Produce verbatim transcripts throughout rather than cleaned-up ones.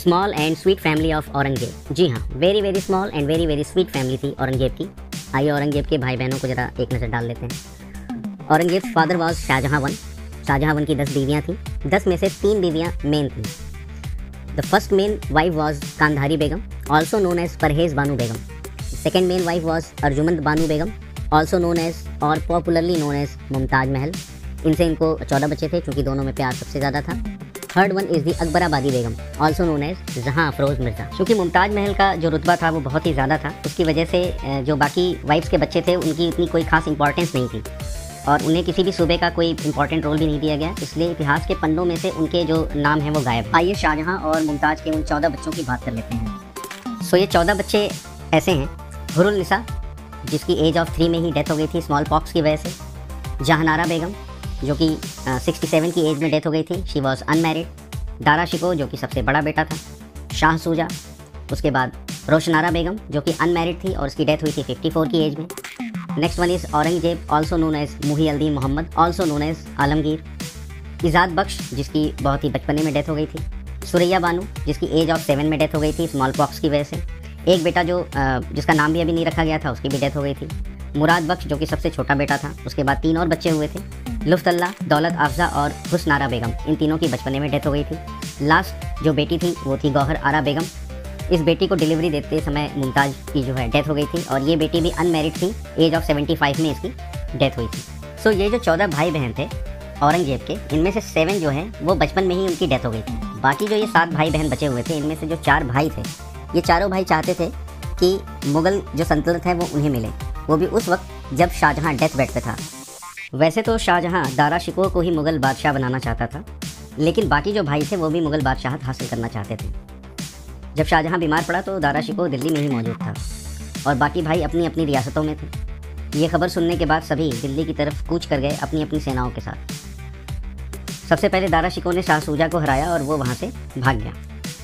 Small and sweet family of Aurangzeb. जी हाँ, very very small and very very sweet family थी औरंगजेब की। आइए औरंगजेब के भाई बहनों को जरा एक नज़र डाल लेते हैं। Aurangzeb father was Shahjahan one. Shahjahan one की दस बीवियाँ थीं। दस में से तीन बीवियाँ मेन थीं। The first main wife was Kandhari Begum, also known as Parhez Banu Begum. Second main wife was Arjumand Banu Begum, also known as और popularly known as Mumtaz Mahal. इनसे इनको चौदह बच्चे थे क्योंकि दोनों में प्यार सबसे ज़्यादा था। Third one is the Akbarabadi Begum, also known as Jahan Afroz Mirza. क्योंकि मुमताज महल का जो रुतबा था वो बहुत ही ज़्यादा था, उसकी वजह से जो बाकी वाइफ्स के बच्चे थे उनकी इतनी कोई खास इंपॉर्टेंस नहीं थी और उन्हें किसी भी सूबे का कोई इंपॉर्टेंट रोल भी नहीं दिया गया, इसलिए इतिहास के पन्नों में से उनके जो नाम हैं वो गायब। आइए शाहजहां और मुमताज़ के उन चौदह बच्चों की बात कर लेते हैं। सो ये चौदह बच्चे ऐसे हैं। हुरुल निसा, जिसकी एज ऑफ थ्री में ही डेथ हो गई थी स्मॉल पॉक्स की वजह से। जहानारा बेगम, जो कि सिक्सटी सेवन की एज में डेथ हो गई थी, she was unmarried. Dara Shikoh, जो कि सबसे बड़ा बेटा था। शाह सूजा, उसके बाद रोशनारा बेगम, जो कि अनमैरिड थी और उसकी डेथ हुई थी फिफ्टी फोर की एज में। Next one is Aurangzeb, also known as Muhi Aldin Mohammad, also known as Alamgir. Izad Bakhsh, जिसकी बहुत ही बचपने में डेथ हो गई थी। सुरैया बानू, जिसकी एज ऑफ सेवन में डेथ हो गई थी स्मॉल पॉक्स की वजह से। एक बेटा जो जिसका नाम भी अभी नहीं रखा गया था, उसकी भी डेथ हो गई थी। मुराद बख्श, जो कि सबसे छोटा बेटा था। उसके बाद तीन और बच्चे हुए थे, लुफ्तल्ला, दौलत अफजा और हुस्नारा बेगम। इन तीनों की बचपने में डेथ हो गई थी। लास्ट जो बेटी थी वो थी गौहर आरा बेगम। इस बेटी को डिलीवरी देते समय मुमताज़ की जो है डेथ हो गई थी और ये बेटी भी अनमैरिड थी। एज ऑफ सेवेंटी फाइव में इसकी डेथ हुई थी। सो so, ये जो चौदह भाई बहन थे औरंगजेब के, इनमें से सेवन जो है वो बचपन में ही उनकी डेथ हो गई थी। बाकी जो ये सात भाई बहन बचे हुए थे, इनमें से जो चार भाई थे, ये चारों भाई चाहते थे कि मुग़ल जो सल्तनत है वो उन्हें मिले, वो भी उस वक्त जब शाहजहां डेथ बेड पे था। वैसे तो शाहजहां दारा शिकोह को ही मुग़ल बादशाह बनाना चाहता था, लेकिन बाकी जो भाई थे वो भी मुग़ल बादशाहत हासिल करना चाहते थे। जब शाहजहां बीमार पड़ा तो दारा शिकोह दिल्ली में ही मौजूद था और बाकी भाई अपनी अपनी रियासतों में थे। ये खबर सुनने के बाद सभी दिल्ली की तरफ कूच कर गए अपनी अपनी सेनाओं के साथ। सबसे पहले दारा शिकोह ने शाह सूजा को हराया और वो वहाँ से भाग गया।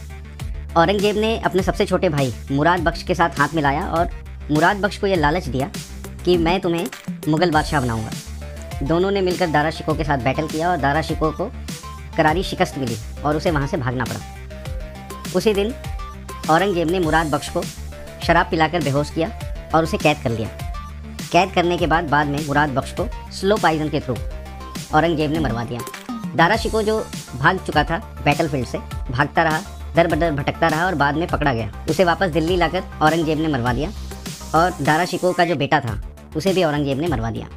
औरंगजेब ने अपने सबसे छोटे भाई मुराद बख्श के साथ हाथ मिलाया और मुराद बख्श को यह लालच दिया कि मैं तुम्हें मुग़ल बादशाह बनाऊंगा। दोनों ने मिलकर दारा शिकोह के साथ बैटल किया और दारा शिकोह को करारी शिकस्त मिली और उसे वहाँ से भागना पड़ा। उसी दिन औरंगजेब ने मुराद बख्श को शराब पिलाकर बेहोश किया और उसे कैद कर लिया। कैद करने के बाद बाद में मुराद बख्श को स्लो पॉइजन के थ्रू औरंगजेब ने मरवा दिया। दारा शिकोह जो भाग चुका था बैटलफील्ड से, भागता रहा, दर बदर भटकता रहा और बाद में पकड़ा गया। उसे वापस दिल्ली लाकर औरंगजेब ने मरवा दिया और दारा शिकोह का जो बेटा था उसे भी औरंगजेब ने मरवा दिया।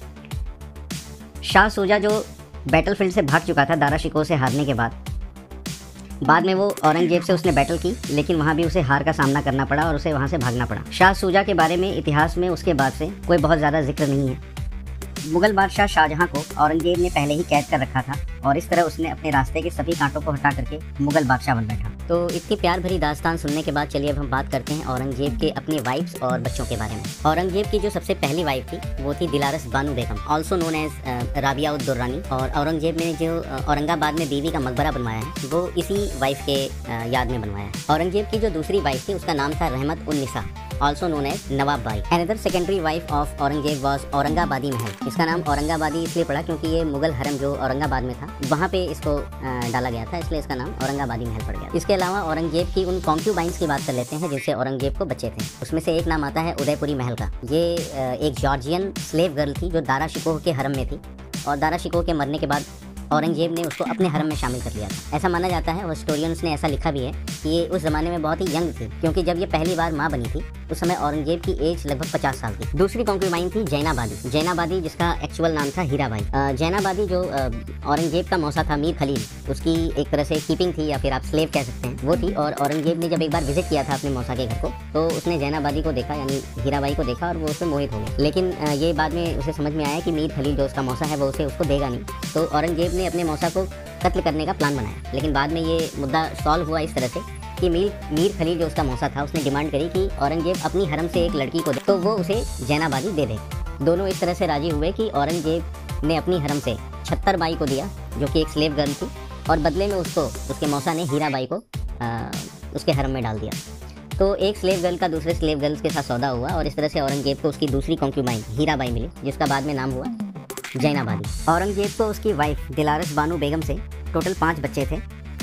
शाह सूजा जो बैटलफील्ड से भाग चुका था दारा शिकोह से हारने के बाद, बाद में वो औरंगजेब से उसने बैटल की, लेकिन वहाँ भी उसे हार का सामना करना पड़ा और उसे वहाँ से भागना पड़ा। शाह सूजा के बारे में इतिहास में उसके बाद से कोई बहुत ज़्यादा जिक्र नहीं है। मुग़ल बादशाह शाहजहां को औरंगजेब ने पहले ही कैद कर रखा था और इस तरह उसने अपने रास्ते के सभी कांटों को हटा करके मुग़ल बादशाह बन बैठा। तो इतनी प्यार भरी दास्तान सुनने के बाद चलिए अब हम बात करते हैं औरंगजेब के अपने वाइफ्स और बच्चों के बारे में। औरंगजेब की जो सबसे पहली वाइफ थी वो थी Dilras Banu Begum, also known as Rabia ud Durrani. और औरंगजेब ने जो औरंगाबाद में बीवी का मकबरा बनवाया है वो इसी वाइफ के याद में बनवाया है। औरंगजेब की जो दूसरी वाइफ थी उसका नाम था Rahmat un Nissa, also known as Nawab Bai. Another secondary wife of Aurangzeb was Aurangabadi Mahal. इसका नाम औरंगाबादी इसलिए पड़ा क्योंकि ये मुगल हरम जो औरंगाबाद में था वहाँ पे इसको डाला गया था, इसलिए इसका नाम औरंगाबादी महल पड़ गया। इसके अलावा औरंगजेब की उन कॉन्क्यूबाइंस की बात कर लेते हैं जिनसे औरंगजेब को बच्चे थे। उसमें से एक नाम आता है उदयपुरी महल का। ये एक जॉर्जियन स्लेव गर्ल थी जो दारा शिकोह के हरम में थी और दारा शिकोह के मरने के बाद औरंगजेब ने उसको अपने हरम में शामिल कर लिया था। ऐसा माना जाता है और हिस्टोरियंस ने ऐसा लिखा भी है कि ये उस ज़माने में बहुत ही यंग थी, क्योंकि जब ये पहली बार माँ बनी थी उस समय औरंगजेब की एज लगभग पचास साल थी। दूसरी कॉन्क्यूबाइन थी जैनाबादी। जैनाबादी जिसका एक्चुअल नाम था हीराबाई। जैनाबादी जो औरंगजेब का मौसा था मीर खलील, उसकी एक तरह से कीपिंग थी या फिर आप स्लेव कह सकते हैं, वो थी। और औरंगजेब ने जब एक बार विजिट किया था अपने मौसा के घर को तो उसने जैनाबादी को देखा, यानी हीराबाई को देखा और वो उससे मोहित हो गया। लेकिन ये बाद में उसे समझ में आया कि मीर खलील जो उसका मौसा है वो उसे उसको देगा नहीं, तो औरंगजेब ने अपने मौसा को कत्ल करने का प्लान बनाया। लेकिन बाद में ये मुद्दा सॉल्व हुआ इस तरह से कि मीर मीर खलील जो उसका मौसा था उसने डिमांड करी कि औरंगजेब अपनी हरम से एक लड़की को दे, तो वो उसे जैनाबादी दे दे। दोनों इस तरह से राजी हुए कि औरंगजेब ने अपनी हरम से छत्तर बाई को दिया जो कि एक स्लेव गर्ल थी और बदले में उसको उसके मौसा ने हीराबाई को आ, उसके हरम में डाल दिया। तो एक स्लेव गर्ल का दूसरे स्लेव गर्ल्स के साथ सौदा हुआ और इस तरह से औरंगजेब को उसकी दूसरी कॉन्क्यूबाइन हीराबाई मिली, जिसका बाद में नाम हुआ जैनाबादी। औरंगजेब को उसकी वाइफ दिलारस बानू बेगम से टोटल पाँच बच्चे थे।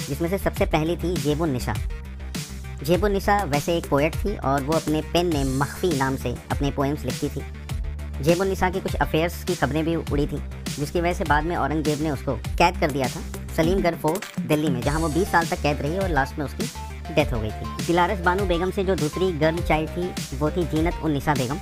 जिसमें से सबसे पहली थी जेबुन निसा। जेबुन निसा वैसे एक पोएट थी और वो अपने पेन नेम मख्फी नाम से अपने पोएम्स लिखती थी। जेबुन निसा की कुछ अफेयर्स की खबरें भी उड़ी थी, जिसकी वजह से बाद में औरंगजेब ने उसको कैद कर दिया था सलीमगढ़ फोर्ट दिल्ली में, जहाँ वो बीस साल तक कैद रही और लास्ट में उसकी डेथ हो गई थी। दिलारस बानो बेगम से जो दूसरी गर्ल चाइल्ड थी वो थी जीनत उन निसा बेगम,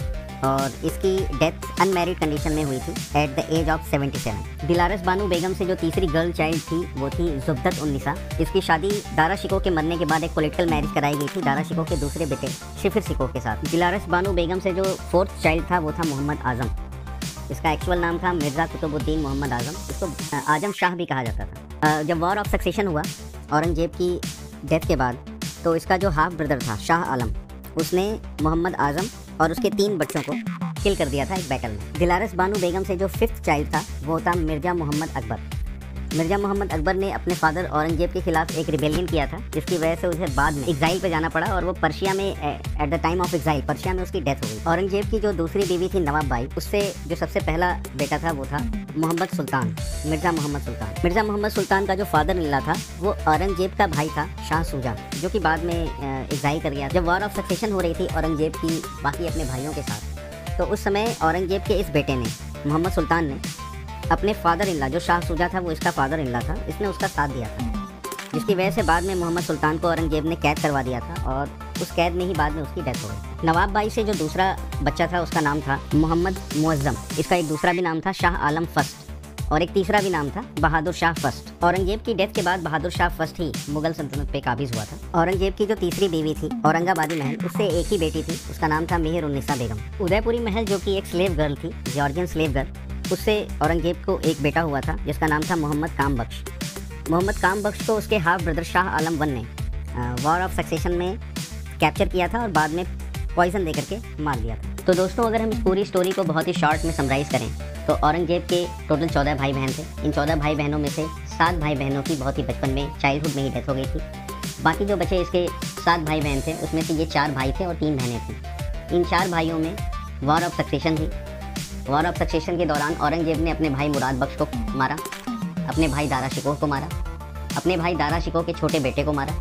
और इसकी डेथ अनमैरिड कंडीशन में हुई थी at the age of seventy seven. Dilras Bano Begum से जो तीसरी गर्ल चाइल्ड थी वो थी जुब्दत उन निसा। इसकी शादी दारा शिकोह के मरने के बाद एक पॉलिटिकल मैरिज कराई गई थी दारा शिकोह के दूसरे बेटे शिफिर शिकोह के साथ। दिलारस बानो बेगम से जो फोर्थ चाइल्ड था वो था मोहम्मद आजम। इसका एक्चुअल नाम था मिर्ज़ा कुतुबुद्दीन मोहम्मद आजम, इसको आजम शाह भी कहा जाता था। जब वॉर ऑफ सक्सेशन हुआ औरंगजेब की डेथ के बाद, तो इसका जो हाफ ब्रदर था शाह आलम, उसने मोहम्मद आजम और उसके तीन बच्चों को किल कर दिया था एक बैटल में। दिलारस बानो बेगम से जो फिफ्थ चाइल्ड था वो था मिर्ज़ा मोहम्मद अकबर। मिर्ज़ा मोहम्मद अकबर ने अपने फादर औरंगजेब के खिलाफ एक रिबेलियन किया था, जिसकी वजह से उसे बाद में एग्जाइल पे जाना पड़ा और वो पर्शिया में at the time of exile Persia में उसकी डेथ हो गई। औरंगजेब की जो दूसरी बीवी थी नवाब बाई, उससे जो सबसे पहला बेटा था वो था मोहम्मद सुल्तान, मिर्ज़ा मोहम्मद सुल्तान। मिर्ज़ा मोहम्मद सुल्तान का जो फादर इन लॉ था वो औरंगजेब का भाई था शाह सूजा, जो कि बाद में एग्जाइल कर गया। जब वॉर ऑफ सक्सेशन हो रही थी औरंगजेब की बाकी अपने भाइयों के साथ, तो उस समय औरंगजेब के इस बेटे ने मोहम्मद सुल्तान ने अपने फादर इन लॉ, जो शाह सूजा था वो इसका फादर इन लॉ था, इसने उसका साथ दिया था, जिसकी वजह से बाद में मोहम्मद सुल्तान को औरंगजेब ने कैद करवा दिया था और उस कैद में ही बाद में उसकी डेथ हो गई। नवाब बाई से जो दूसरा बच्चा था उसका नाम था मोहम्मद मुअज्जम। इसका एक दूसरा भी नाम था शाह आलम फर्स्ट और एक तीसरा भी नाम था बहादुर शाह फर्स्ट। औरंगजेब की डेथ के बाद बहादुर शाह फर्स्ट ही मुगल सल्तनत पे काबिज हुआ था। औरंगजेब की जो तीसरी बीवी थी औरंगाबादी महल, उससे एक ही बेटी थी, उसका नाम था मेहर उन निसा बेगम। उदयपुरी महल जो कि एक स्लेव गर्ल थी, जॉर्जियन स्लेव गर्ल, उससे औरंगजेब को एक बेटा हुआ था जिसका नाम था मोहम्मद काम बख्श। मोहम्मद काम बख्श को उसके half brother Shah Alam one ने वॉर ऑफ सक्सेशन में कैप्चर किया था और बाद में पॉइजन देकर के मार दिया था। तो दोस्तों, अगर हम इस पूरी स्टोरी को बहुत ही शॉर्ट में समराइज़ करें तो औरंगजेब के टोटल चौदह भाई बहन थे। इन चौदह भाई बहनों में से सात भाई बहनों की बहुत ही बचपन में, चाइल्डहुड में ही डेथ हो गई थी। बाकी जो बचे इसके सात भाई बहन थे, उसमें से ये चार भाई थे और तीन बहनें थीं। इन चार भाइयों में वॉर ऑफ सक्सेशन थी। वॉर ऑफ सक्सेशन के दौरान औरंगजेब ने अपने भाई मुराद बख्श को मारा, अपने भाई दारा शिकोह को मारा, अपने भाई दारा शिकोह के छोटे बेटे को मारा।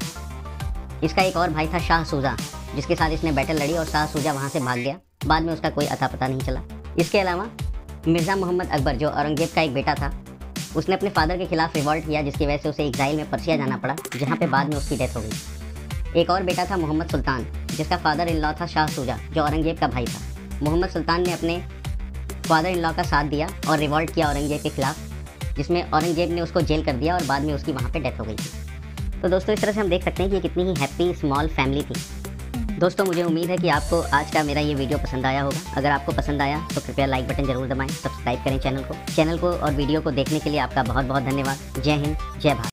इसका एक और भाई था शाह सूजा, जिसके साथ इसने बैटल लड़ी और शाह सूजा वहाँ से भाग गया। बाद में उसका कोई अता पता नहीं चला। इसके अलावा मिर्ज़ा मोहम्मद अकबर, जो औरंगजेब का एक बेटा था, उसने अपने फादर के खिलाफ रिवॉल्ट किया, जिसकी वजह से उसे एग्जाइल में पर्शिया जाना पड़ा, जहाँ पे बाद में उसकी डेथ हो गई। एक और बेटा था मोहम्मद सुल्तान, जिसका फादर इन लॉ था शाह सूजा, जो औरंगजेब का भाई था। मोहम्मद सुल्तान ने अपने फादर इन लॉ का साथ दिया और रिवॉल्ट किया औरंगजेब के खिलाफ, जिसमें औरंगजेब ने उसको जेल कर दिया और बाद में उसकी वहाँ पे डेथ हो गई थी। तो दोस्तों, इस तरह से हम देख सकते हैं कि ये कितनी ही हैप्पी स्मॉल फैमिली थी। दोस्तों, मुझे उम्मीद है कि आपको आज का मेरा ये वीडियो पसंद आया होगा। अगर आपको पसंद आया तो कृपया लाइक बटन जरूर दबाएं, सब्सक्राइब करें चैनल को चैनल को और वीडियो को देखने के लिए आपका बहुत बहुत धन्यवाद। जय हिंद, जय भारत।